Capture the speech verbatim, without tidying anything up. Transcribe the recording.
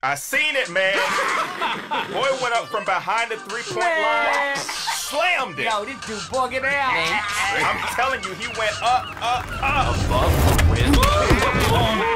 I seen it, man. Boy went up from behind the three-point line, slammed it. Yo, this dude bugging out. I'm telling you, he went up, up, up. Above the rim.